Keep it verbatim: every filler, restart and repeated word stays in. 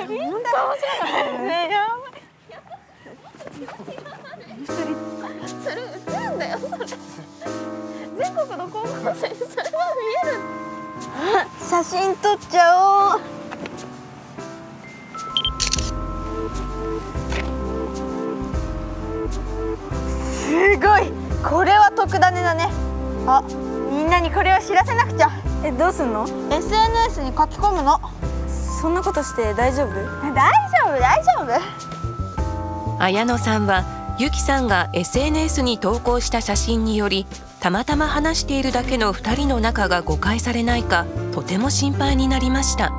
本当面白かったね。やばい。それ映るんだよ。それ全国の高校生にそれは見える。写真撮っちゃおう。すごい、これは特ダネだね。あ、みんなにこれを知らせなくちゃ。 え、どうすんの？ エスエヌエス に書き込むの。 そんなことして大丈夫？ 大丈夫大丈夫。 綾乃さんはゆきさんが エスエヌエス に投稿した写真により、たまたま話しているだけのふたりの仲が誤解されないか、とても心配になりました。